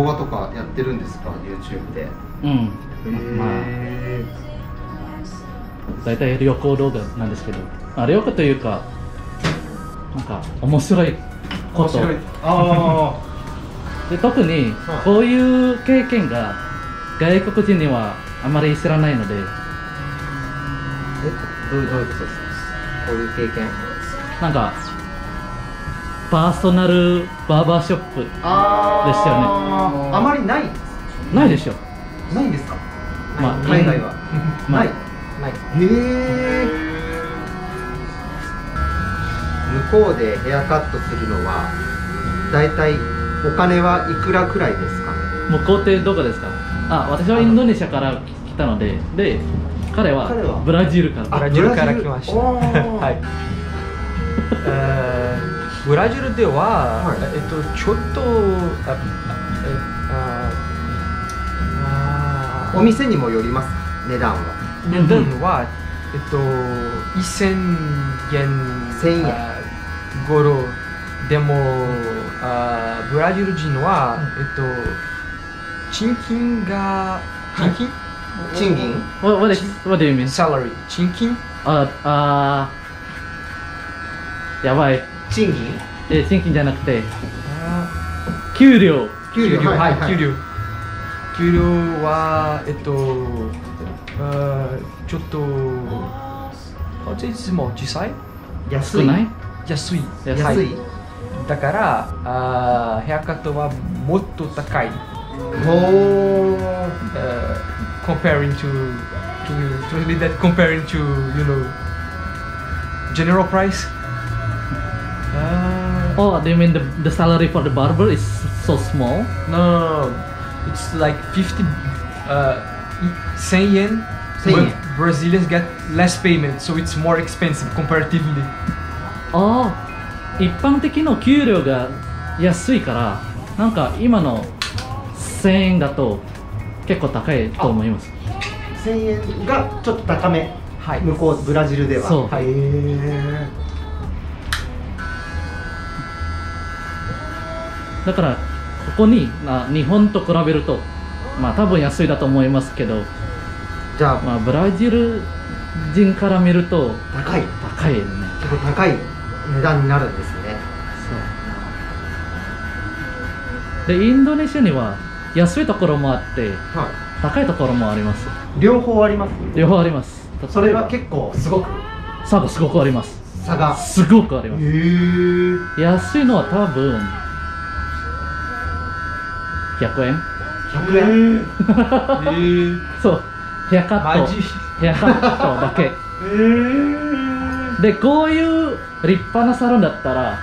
動画とかやってるんですか、 YouTube で。 うん。まあ大体旅行動画なんですけど、旅行というかなんか面白いこと。で特にこういう経験が外国人にはあまり知らないので。 どういうことですか、こういう経験。 なんかパーソナルバーバーショップですよね。 あまりない。 ないでしょ。 ないんですか。 まあ海外はない。へえ。向こうでヘアカットするのはだいたいお金はいくらくらいですかね。 向こうってどこですか。私はインドネシアから来たので、彼はブラジルから。 ブラジルから来ました。はい。ブラジルでは、ちょっとお店にもよりますか、値段は。 値段は1000円頃でも、ブラジル人は賃金が賃金 What do you mean? Salary 賃金。 やばい。 賃金？ 賃金じゃなくて給料。 給料はちょっとも小さい。 安い。 安い。だからヘアカットはもっと高い。Comparing to, can you translate that? Comparing to, general price? Oh, do you mean the salary for the barber is so small? No, it's like 1000 yen. But Brazilians get less payment, so it's more expensive comparatively. 一般的の給料が安いから、なんか今の1000円だと結構高いと思います。 1000円がちょっと高め。 はい。 向こうブラジルでは。 そう。だからここに日本と比べると多分安いだと思いますけど、 じゃあブラジル人から見ると高いですね。 結構高い値段になるんですね。 そうでインドネシアには安いところもあって、高いところもあります。 両方あります。 両方あります。 それは結構すごく差がすごくあります。 差がすごくあります。安いのは多分100円。そうヘアカットだけ。でこういう立派なサロンだったら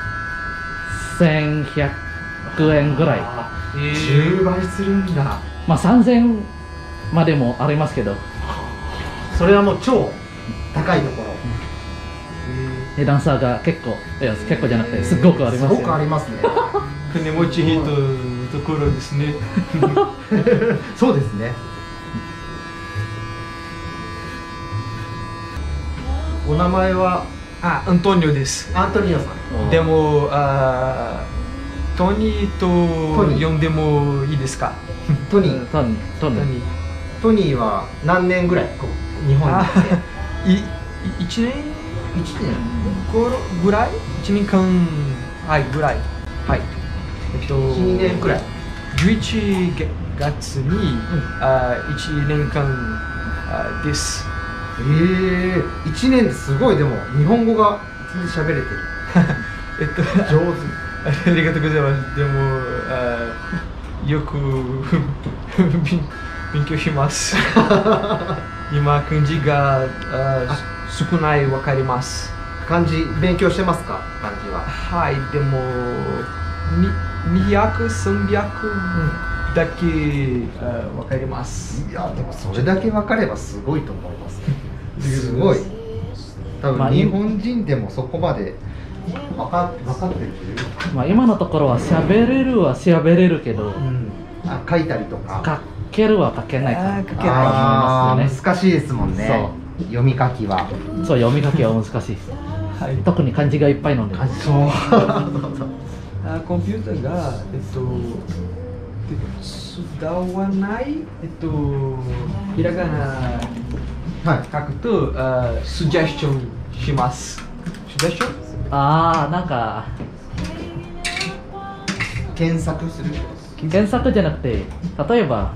1100円ぐらい。 10倍するんだ。 3000円までもありますけど、 それはもう超高いところ。 値段差が結構じゃなくてすごくありますよね。 すごくありますね。 金持ち人ところですね。 そうですね。お名前はアントニオです。 アントニオさん。 でもトニーと呼んでもいいですか？ トニーは何年ぐらい日本に来て ？1年ぐらい？1年間ぐらい。はい。 1年くらい。 11月に1年間です。 1年ですごい。でも日本語が全然喋れてる。上手。 ありがとうございます。でもよく勉強します。今漢字が少ないわかります。 漢字勉強してますか？漢字は。 はい。でも200、300だけわかります。 いやでもそれだけわかればすごいと思います。すごい。多分日本人でもそこまで分かってる。 今のところは喋れるけど、 書いたりとか書けるは書けないか難しいですもんね。読み書きは。 そう、読み書きは難しい。特に漢字がいっぱいので。 コンピューターが sudah warnai itu hiragana はい書くと、suggestion します。suggestion？ ああ、なんか検索する検索じゃなくて、例えば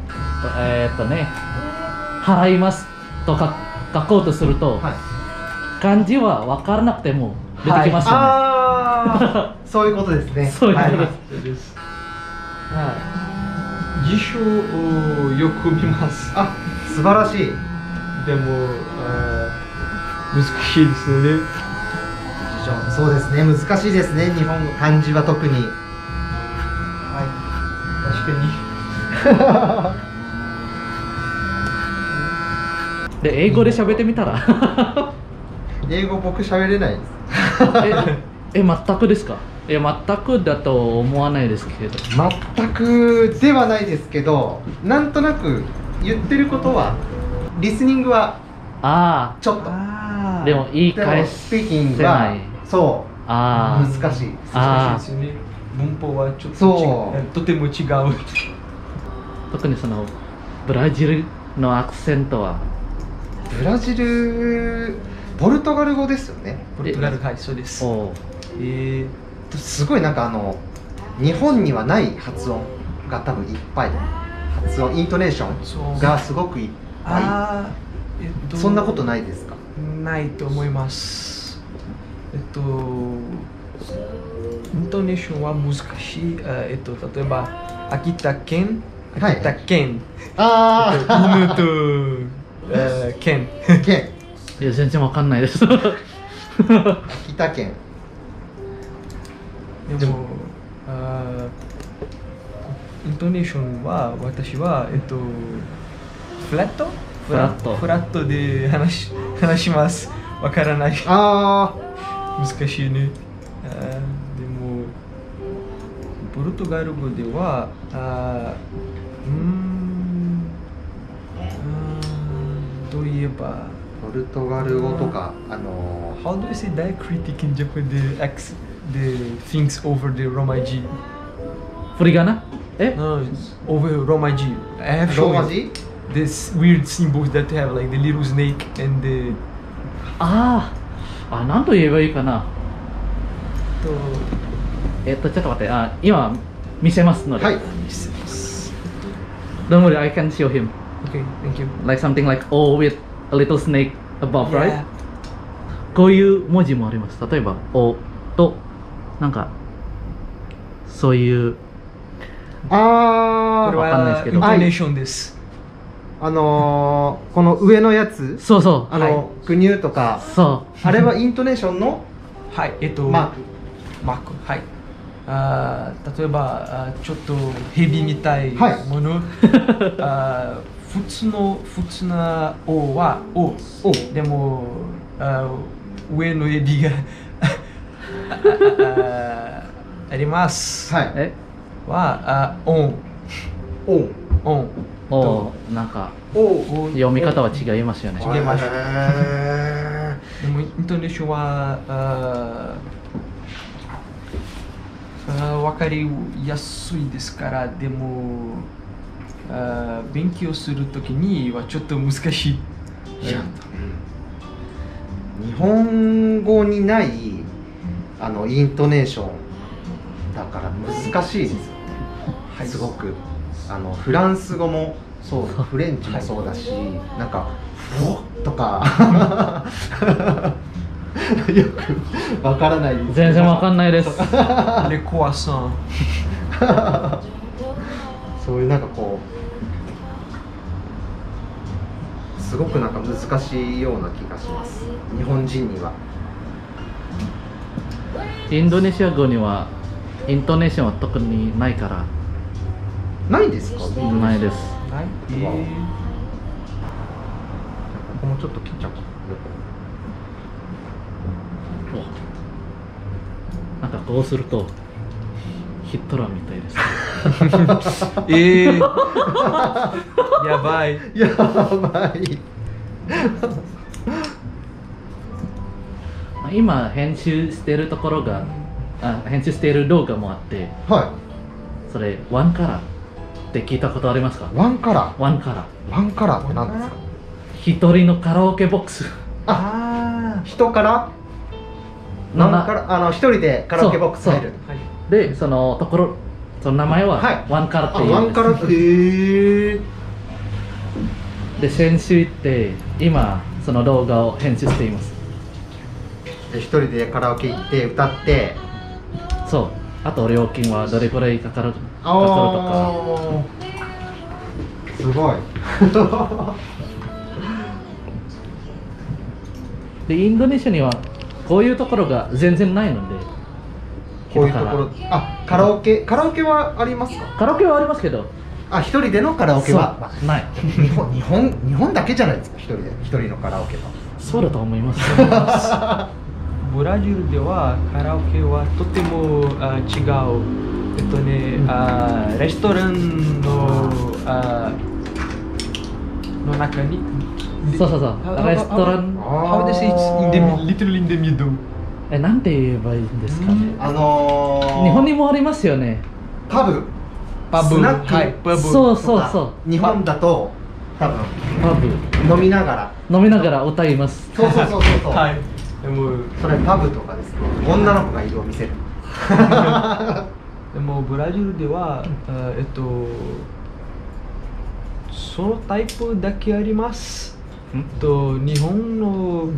払いますとか書こうとすると、 はい漢字は分からなくても出てきますよね。 ああそういうことですねそういうことです。 そうです。辞書をよく見ます。 あ素晴らしいでも難しいですよね。 そうですね難しいですね日本語漢字は特にはい確かに。 で英語で喋ってみたら英語僕喋れないです全くですか？全くだと思わないですけど。 全くではないですけどなんとなく言ってることはリスニングはあちょっとあ、でも言いでも返スピーキンせグはない。 そうああ、 難しい難しいですよね。文法はちょっとそうとても違う。 特にそのブラジルのアクセントはブラジルポルトガル語ですよねポルトガルはいそうです。 おすごいなんか日本にはない発音が多分いっぱい発音イントネーションがすごくいっぱいそんなことないですか？ ないと思います。イントネーションは難しい。例えば秋田県ああ県いや全然わかんないです秋田県でもイントネーションは私はフラットで話します。わからない。難しいね。でもポルトガル語ではどう言えばポルトガル語とか How do I say diacritic in Japan? The things over the Romaji G. 振り仮名 No, over Romaji G. I have shown you this weird symbols that have like the little snake and the 何と言えばいいかな。ちょっと待って、今見せますので。 はい。 Don't worry, I can show him. Okay, thank you. Like something like O with a little snake above, Yeah. right? こういう文字もあります。例えばOとなんかそういうこれわかんないですけどはイントネーションです。 この上のやつそうそうグニューとかそうあれはイントネーションのはいマークはい例えばちょっとヘビみたいもの、普通なOは O でも上のエビがありますはオンなんか読み方は違いますよね。 違います。でもイントネーションは分かりやすいですから、でも勉強するときにはちょっと難しい。 日本語にないイントネーションだから難しいですよね。すごくフランス語もそうフレンチもそうだし、なんかフォッとかよくわからないです。 全然わかんないです。 レコアさんそういうなんかこうすごくなんか難しいような気がします。日本人には。 インドネシア語にはイントネーションは特にないから。 ないですか？ ないです。 はい。 ここもちょっと切っちゃうか。 なんかこうするとヒットラーみたいです。 やばい。 やばい。 今編集してるところが編集している動画もあって、 はそれワンからって聞いたことありますか？ ワンカラー。 ワンカラワンカラーって何ですか？ ー。一人のカラオケボックス。 人からワンカラ一人でカラオケボックス入る。 で、そのところ、その名前はワンカラっていう。 ワンカラって。 で、先週行って、今、その動画を編集しています。 で、一人でカラオケ行って歌って。 そう。あと料金はどれくらいかかるとか。 すごい。 で、インドネシアにはこういうところが全然ないので。 こういうところ、カラオケはありますか？ カラオケはありますけど、 一人でのカラオケはない。 日本だけじゃないですか、一人のカラオケは。 そうだと思います。 ブラジルではカラオケはとても違う。レストランの中に。 そう。レストラン。 How they say it's literally in the middle. なんて言えばいいんですかね。日本にもありますよね。 パブ、 スナック、 そう。 日本だと多分パブ飲みながら歌います。 そう。はい。 でもそれパブとかですね。女の子がいるお店。 でもブラジルではそのタイプだけあります。日本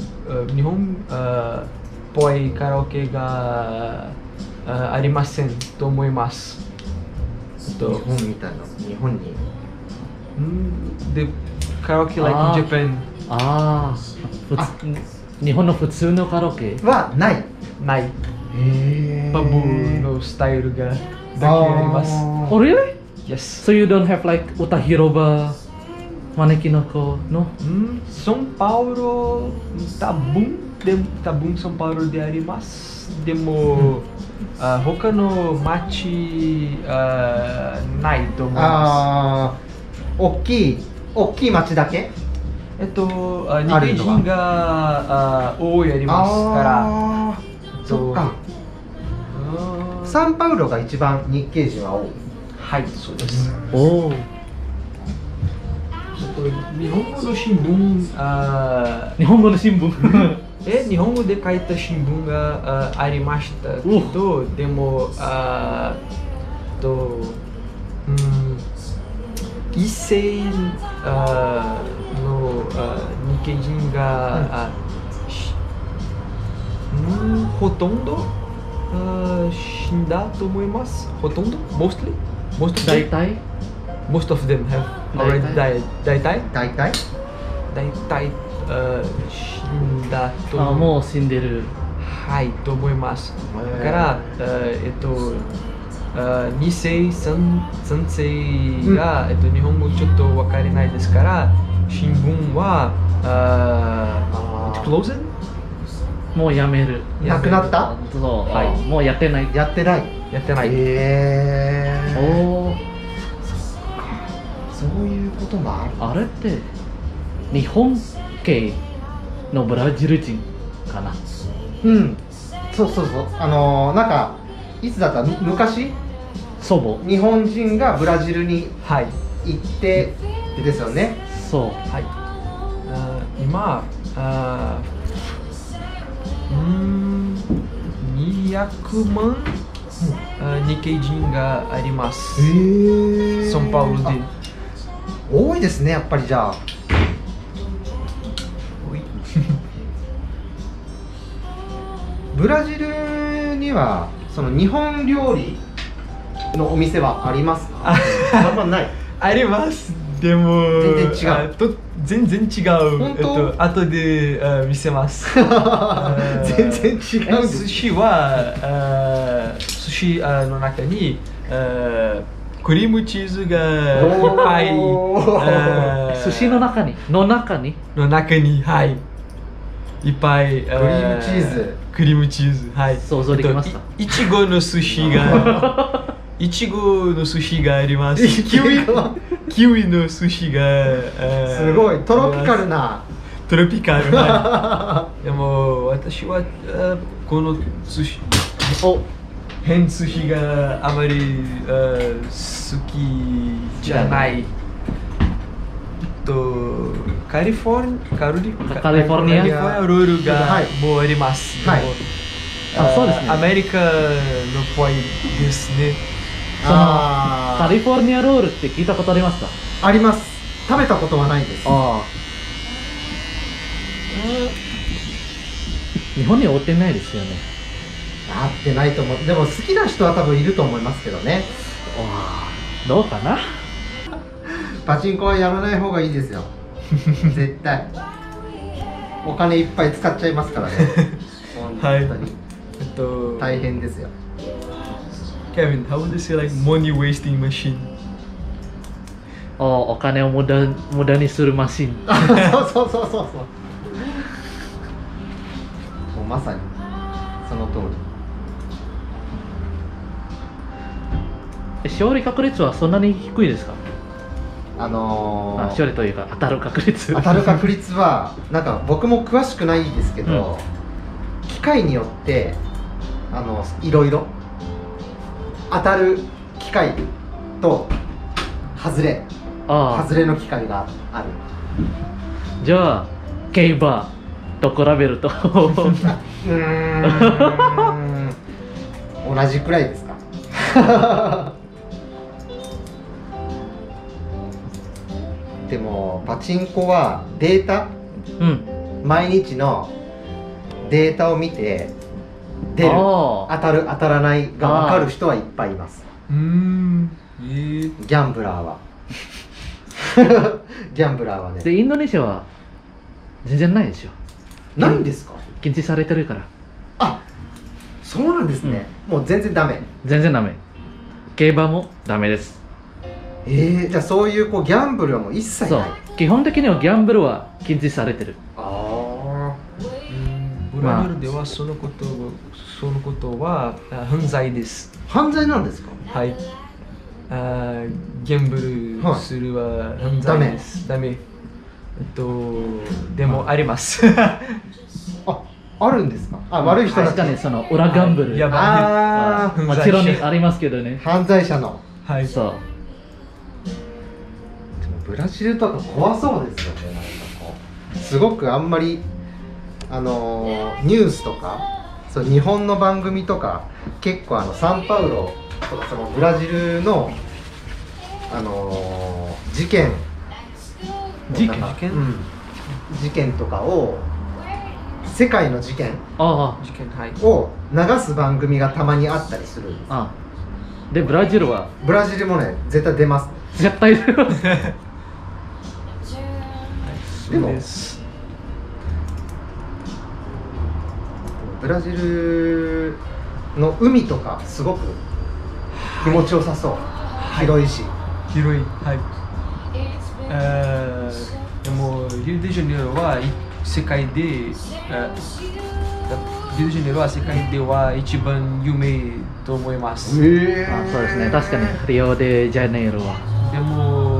っぽいカラオケがありませんと思います。 日本みたいな、日本に。 で、カラオケ like in Japan。 日本の普通のカラオケはない。 パブのスタイルがだけあります。 Oh really? Yes. So you don't have like 歌広場、招きの子の São Paulo tá bom, São Paulo であります。でも、他の町ないと思います。 大きい町だけ？ 日系人が多いありますから。 そっか。サンパウロが一番日系人は多い。 はい、そうです。日本語の新聞、 日本語の新聞日本語で書いた新聞がありましたけど、でも異性の日系人がほとんど死んだと思います。ほとんど mostly 大体 most of them have already died. 大体死んだともう死んでると思います。だから2世3世が日本語ちょっと分からないですから、新聞はit's closed。 もうやめる。 なくなった？ そう、もうやってない。 やってない。そういうこともある。 あれって日本系のブラジル人かな。 そう。なんかいつだった昔？ 祖母。 日本人がブラジルに行ってですよね。 そう。 今200万日系人があります。サンパウロで。 多いですね、やっぱりじゃあ。ブラジルにはその日本料理のお店はありますか？あんまない。 あります。でも全然違う。 本当？ 後で見せます。 全然違う。 寿司は寿司の中にクリームチーズがいっぱい。 寿司の中にいっぱいクリームチーズ。 想像できますか？ いちごの寿司があります。キウイの寿司がすごいトロピカル。 でも私はこの寿司変数比があまり好きじゃない。カリフォルニアルールがもうあります。 そうですね。 アメリカのぽいですね。 カリフォルニアロールって聞いたことありますか？ あります。食べたことはないです。 日本には売ってないですよね。 合ってないと思う。でも好きな人は多分いると思いますけどね。 どうかな。 パチンコはやらない方がいいですよ。絶対。お金いっぱい使っちゃいますからね。本当に。大変ですよ。 Kevin, how would you say like money wasting machine? お金を無駄にするマシン。 そう。もうまさにその通り。勝利確率はそんなに低いですか？勝利というか当たる確率はなんか僕も詳しくないですけど、機械によっていろいろ当たる機械と外れの機械がある。 じゃあ競馬と比べると同じくらいですか？でもパチンコはデータ、毎日のデータを見て出る、当たる当たらないが分かる人はいっぱいいます。ギャンブラーはね。 でインドネシアは全然ないでしょ。 ないんですか？ 禁止されてるから。 あ、そうなんですね。もう全然ダメ。 全然ダメ。競馬もダメです。 じゃあそういうギャンブルはもう一切ない。 基本的にはギャンブルは禁止されてる。 ブラジルではそのことは犯罪です。 犯罪なんですか？ はい。ギャンブルするは犯罪です。ダメ。でもあります。 あるんですか？悪い人たちね、その裏ギャンブル。もちろんありますけどね。 犯罪者の。 はい。そう。 ブラジルとか怖そうですよね。なんかすごくあんまりニュースとかそう日本の番組とか結構サンパウロとかそのブラジルの事件とかを世界の事件を流す番組がたまにあったりするんです。 でブラジルもね絶対出ます。 絶対出ます。 でもブラジルの海とかすごく気持ちよさそう。広いし。 広い。はい。でもリオデジャネイロは世界では一番有名と思います。 そうですね。確かにリオデジャネイロは。 でも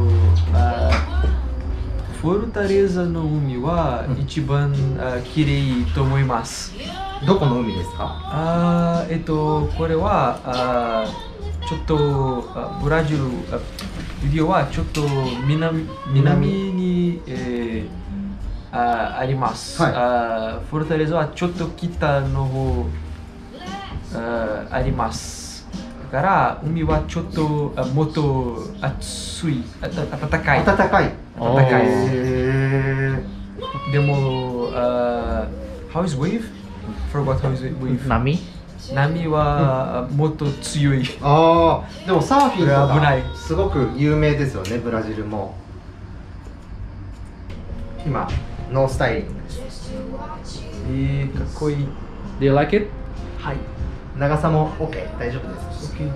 フォルタレザの海は一番きれいと思います。 どこの海ですか？ これはちょっとブラジルリオはちょっと南にあります。フォルタレザはちょっと北の方あります。だから海はちょっともっと暑い、暖かい。でもhow is wave? Forgot how is wave? 波はもっと強い。 でもサーフィンとかすごく有名ですよね、ブラジルも。今ノースタイリングです。かっこいい。 Do you like it? はい。 長さも OK、大丈夫です。 OK。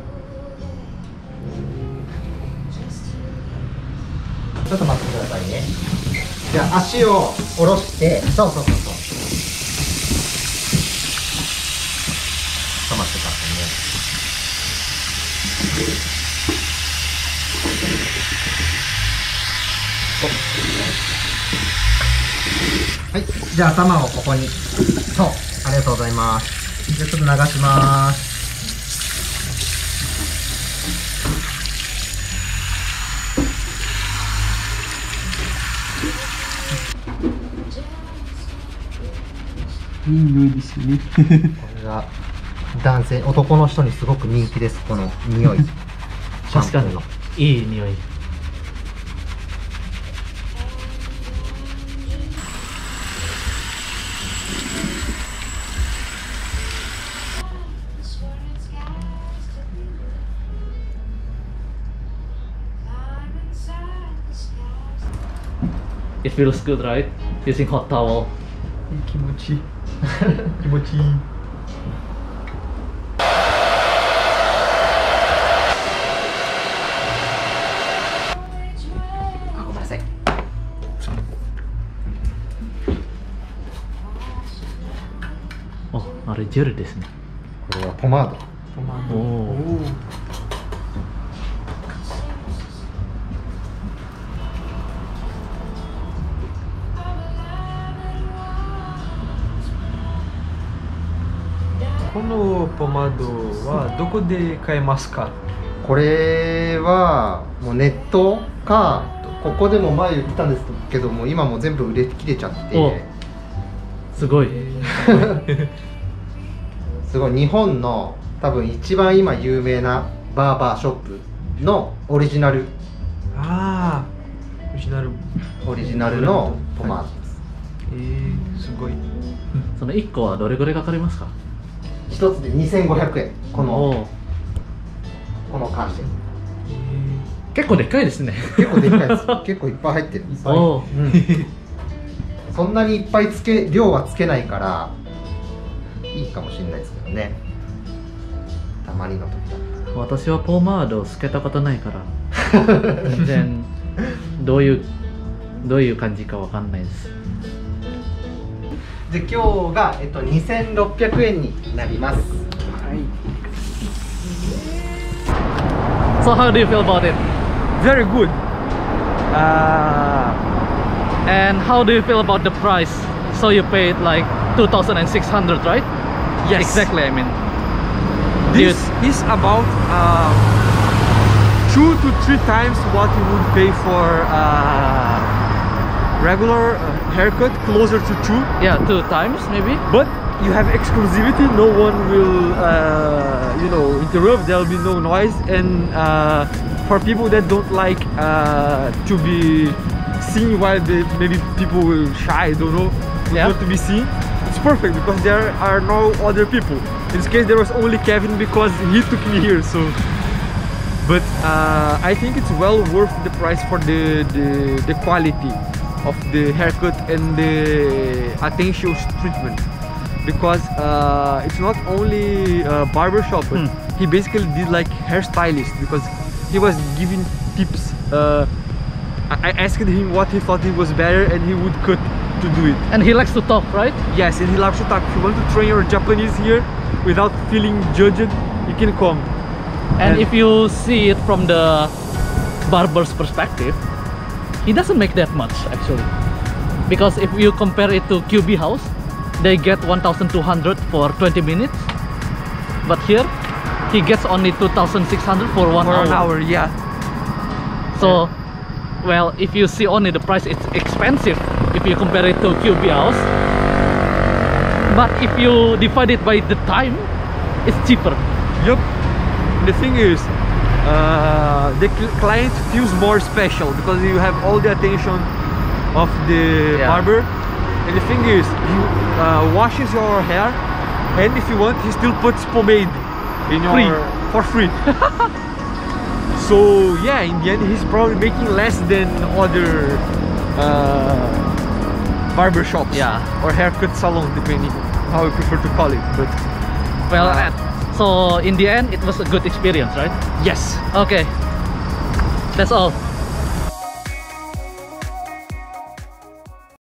ちょっと待ってくださいね。じゃあ足を下ろして、そう。止まってくださいね。はい、じゃあ頭をここに。そう、ありがとうございます。じゃあちょっと流します。 いい匂いですよね。 これが男性、男の人にすごく人気です、この匂い。 確かにいい匂い。It feels good, right? Using hot towel. 気持ちいい。気持ちいい。 あ、ごめんなさい。 あ、あれジェルですね。 これはポマード。 トマト。 おー。 このポマードはどこで買えますか？ これはもうネットか、ここでも前言ったんですけども、今もう全部売れ切れちゃって、 すごい。 すごい日本の多分一番今有名なバーバーショップのオリジナルああ、オリジナルのポマードです。 すごい。 その1個はどれぐらいかかりますか？ 一つで2500円。この缶で結構でっかいですね。 結構でっかいです。結構いっぱい入ってる。 おー。 そんなにいっぱい量はつけないからいいかもしれないですけどね、たまにの時だ。 私はポマードをつけたことないから全然どういう感じかわかんないです。 で今日が、2600円になります。 はい。 So how do you feel about it? Very good. And how do you feel about the price? So you paid like 2,600, right? Yes. Exactly, I mean. This is about 2 to 3 times what you would pay for regular haircut, closer to 2. Yeah, 2 times maybe. But you have exclusivity. No one will, interrupt. There will be no noise. And for people that don't like to be seen while maybe people will shy, I don't know, not to be seen, it's perfect because there are no other people. In this case, there was only Kevin because he took me here. So, but I think it's well worth the price for the quality of the haircut and the attention treatment, because it's not only a barber shop, but he basically did like hairstylist, because he was giving tips. I asked him what he thought it was better and he would cut to do it. And he likes to talk, right? Yes, and he loves to talk. If you want to train your Japanese here without feeling judged, you can come. And if you see it from the barber's perspective, he doesn't make that much actually, because if you compare it to QB House, they get 1,200 for 20 minutes, but here he gets only 2,600 for 1 hour. 1 hour, yeah. So, well, if you see only the price, it's expensive if you compare it to QB House, but if you divide it by the time, it's cheaper. Yup. The thing is, the client feels more special because you have all the attention of the barber. And the thing is, he washes your hair, and if you want, he still puts pomade in your for free. So yeah, in the end, he's probably making less than other barber shops, or haircut salon, depending how you prefer to call it. But well, so in the end, it was a good experience, right? Yes. Okay, that's all.